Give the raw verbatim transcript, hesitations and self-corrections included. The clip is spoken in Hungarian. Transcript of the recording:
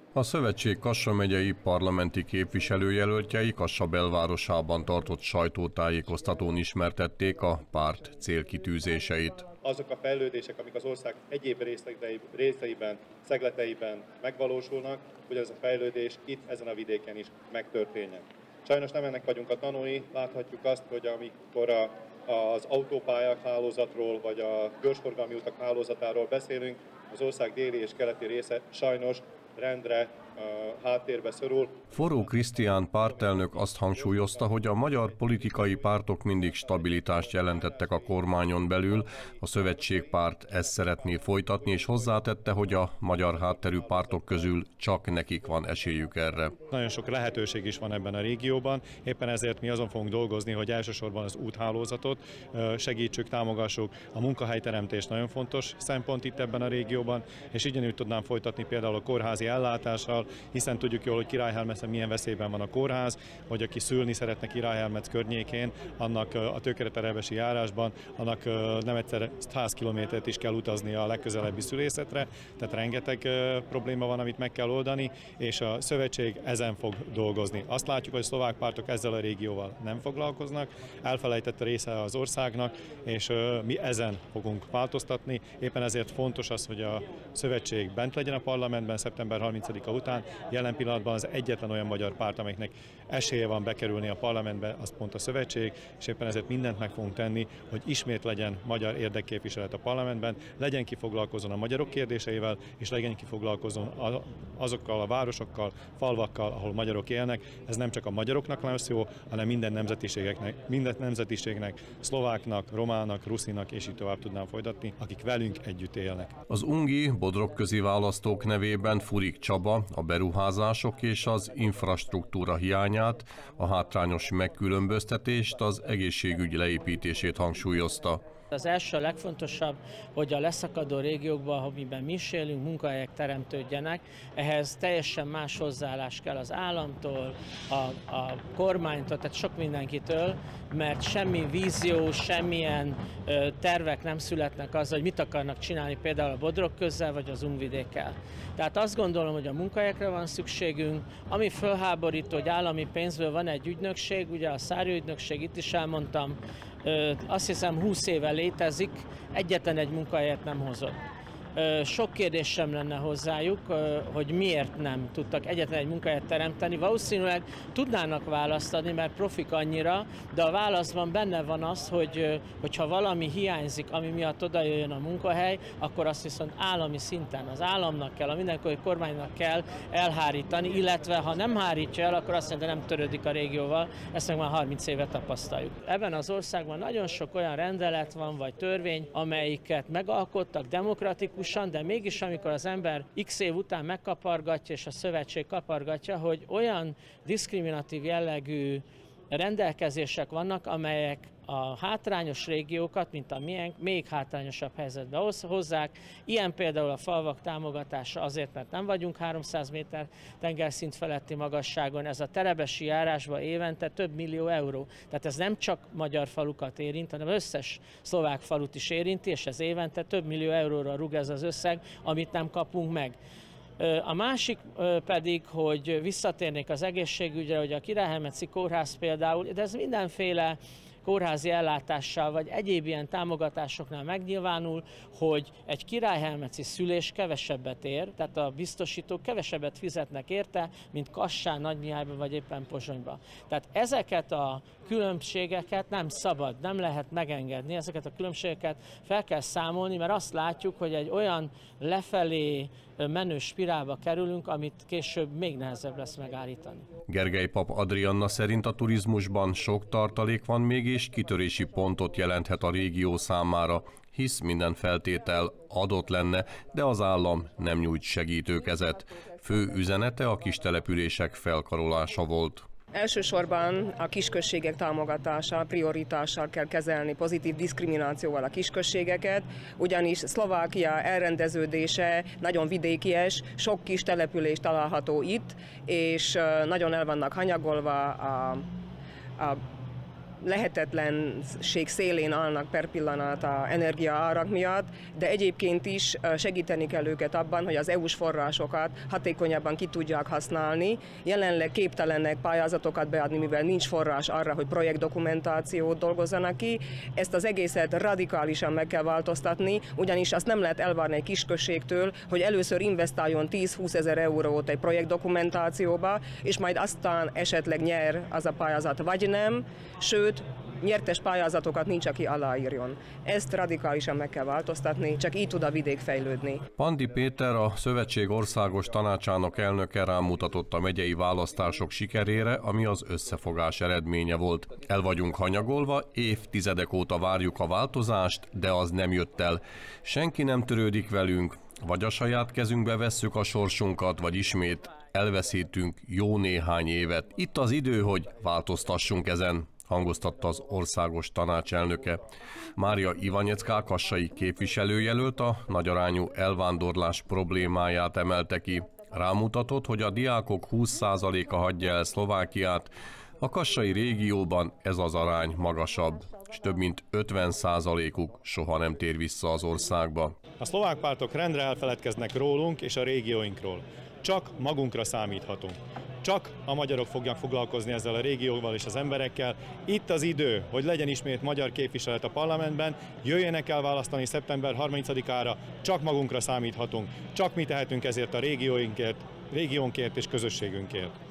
A szövetség Kassa megyei parlamenti képviselőjelöltjei Kassa belvárosában tartott sajtótájékoztatón ismertették a párt célkitűzéseit. Azok a fejlődések, amik az ország egyéb részeiben, szegleteiben megvalósulnak, hogy ez a fejlődés itt, ezen a vidéken is megtörténjen. Sajnos nem ennek vagyunk a tanúi, láthatjuk azt, hogy amikor a, az autópályák hálózatról, vagy a gyorsforgalmi utak hálózatáról beszélünk, az ország déli és keleti része sajnos rendre a háttérbe szorul. Forró Krisztián pártelnök azt hangsúlyozta, hogy a magyar politikai pártok mindig stabilitást jelentettek a kormányon belül, a szövetségpárt ezt szeretné folytatni, és hozzátette, hogy a magyar hátterű pártok közül csak nekik van esélyük erre. Nagyon sok lehetőség is van ebben a régióban, éppen ezért mi azon fogunk dolgozni, hogy elsősorban az úthálózatot segítsük, támogassuk. A munkahelyteremtés nagyon fontos szempont itt ebben a régióban, és ugyanúgy tudnám folytatni például a kórházi ellátással, hiszen tudjuk jól, hogy Királyhelmecen milyen veszélyben van a kórház, hogy aki szülni szeretne Királyhelmec környékén, annak a Tőkereterebesi járásban, annak nem egyszer száz kilométert is kell utaznia a legközelebbi szülészetre, tehát rengeteg probléma van, amit meg kell oldani, és a szövetség ezen fog dolgozni. Azt látjuk, hogy a szlovák pártok ezzel a régióval nem foglalkoznak, elfelejtett része az országnak, és mi ezen fogunk változtatni. Éppen ezért fontos az, hogy a szövetség bent legyen a parlamentben szeptember harmincadika után. Jelen pillanatban az egyetlen olyan magyar párt, amelynek esélye van bekerülni a parlamentbe, az pont a szövetség, és éppen ezért mindent meg fogunk tenni, hogy ismét legyen magyar érdekképviselet a parlamentben, legyen ki foglalkozzon a magyarok kérdéseivel, és legyen ki foglalkozzon azokkal a városokkal, falvakkal, ahol magyarok élnek. Ez nem csak a magyaroknak lesz jó, hanem minden nemzetiségeknek, minden nemzetiségnek, szlováknak, románnak, ruszinak, és így tovább tudnám folytatni, akik velünk együtt élnek. Az ungi bodrogközi választók nevében Furik Csaba a beruházások és az infrastruktúra hiányát, a hátrányos megkülönböztetést, az egészségügy leépítését hangsúlyozta. Az első, a legfontosabb, hogy a leszakadó régiókban, amiben mi is élünk, munkahelyek teremtődjenek. Ehhez teljesen más hozzáállás kell az államtól, a, a kormánytól, tehát sok mindenkitől, mert semmi vízió, semmilyen ö, tervek nem születnek azzal, hogy mit akarnak csinálni például a Bodrogközzel vagy az Ungvidékkel. Tehát azt gondolom, hogy a munkahelyekre van szükségünk, ami fölháborító, hogy állami pénzből van egy ügynökség, ugye a Szári ügynökség, itt is elmondtam, ö, azt hiszem húsz éve létezik, egyetlen egy munkahelyet nem hozott. Sok kérdés sem lenne hozzájuk, hogy miért nem tudtak egyetlen egy munkahelyet teremteni. Valószínűleg tudnának választ adni, mert profik annyira, de a válaszban benne van az, hogy hogyha valami hiányzik, ami miatt oda jöjjön a munkahely, akkor azt viszont állami szinten, az államnak kell, a mindenkori kormánynak kell elhárítani, illetve ha nem hárítja el, akkor azt mondja, nem törődik a régióval, ezt meg már harminc éve tapasztaljuk. Ebben az országban nagyon sok olyan rendelet van, vagy törvény, amelyiket megalkottak demokratikus, de mégis amikor az ember x év után megkapargatja, és a szövetség kapargatja, hogy olyan diszkriminatív jellegű rendelkezések vannak, amelyek a hátrányos régiókat, mint a miénk, még hátrányosabb helyzetbe hozzák. Ilyen például a falvak támogatása azért, mert nem vagyunk háromszáz méter tengerszint feletti magasságon. Ez a terebesi járásban évente több millió euró. Tehát ez nem csak magyar falukat érint, hanem összes szlovák falut is érinti, és ez évente több millió euróra rúg ez az összeg, amit nem kapunk meg. A másik pedig, hogy visszatérnék az egészségügyre, hogy a Királyhelmeci kórház például, de ez mindenféle kórházi ellátással vagy egyéb ilyen támogatásoknál megnyilvánul, hogy egy királyhelmeci szülés kevesebbet ér, tehát a biztosítók kevesebbet fizetnek érte, mint Kassán, Nagymihályban vagy éppen Pozsonyban. Tehát ezeket a különbségeket nem szabad, nem lehet megengedni, ezeket a különbségeket fel kell számolni, mert azt látjuk, hogy egy olyan lefelé menő spirálba kerülünk, amit később még nehezebb lesz megállítani. Gergely Pap Adrianna szerint a turizmusban sok tartalék van még, és kitörési pontot jelenthet a régió számára, hisz minden feltétel adott lenne, de az állam nem nyújt segítőkezet. Fő üzenete a kistelepülések felkarolása volt. Elsősorban a kisközségek támogatása, prioritással kell kezelni, pozitív diszkriminációval a kisközségeket, ugyanis Szlovákia elrendeződése nagyon vidékies, sok kis település található itt, és nagyon el vannak hanyagolva a, a lehetetlenség szélén állnak per pillanat a energiaárak miatt, de egyébként is segíteni kell őket abban, hogy az é u-s forrásokat hatékonyabban ki tudják használni. Jelenleg képtelenek pályázatokat beadni, mivel nincs forrás arra, hogy projektdokumentációt dolgozzanak ki. Ezt az egészet radikálisan meg kell változtatni, ugyanis azt nem lehet elvárni egy kisközségtől, hogy először investáljon tíz-húsz ezer eurót egy projektdokumentációba, és majd aztán esetleg nyer az a pályázat, vagy nem, sőt, nyertes pályázatokat nincs, aki aláírjon. Ezt radikálisan meg kell változtatni, csak így tud a vidék fejlődni. Pandi Péter, a Szövetség Országos Tanácsának elnöke rámutatott a megyei választások sikerére, ami az összefogás eredménye volt. El vagyunk hanyagolva, évtizedek óta várjuk a változást, de az nem jött el. Senki nem törődik velünk, vagy a saját kezünkbe vesszük a sorsunkat, vagy ismét elveszítünk jó néhány évet. Itt az idő, hogy változtassunk ezen, hangoztatta az Országos Tanács elnöke. Mária Ivanyecká kassai képviselőjelölt a nagyarányú elvándorlás problémáját emelte ki. Rámutatott, hogy a diákok húsz százaléka hagyja el Szlovákiát, a kassai régióban ez az arány magasabb, és több mint ötven százalékuk soha nem tér vissza az országba. A szlovák pártok rendre elfeledkeznek rólunk és a régióinkról. Csak magunkra számíthatunk. Csak a magyarok fogják foglalkozni ezzel a régióval és az emberekkel. Itt az idő, hogy legyen ismét magyar képviselet a parlamentben, jöjjenek el választani szeptember harmincadikára, csak magunkra számíthatunk, csak mi tehetünk ezért a régióinkért, régiónkért és közösségünkért.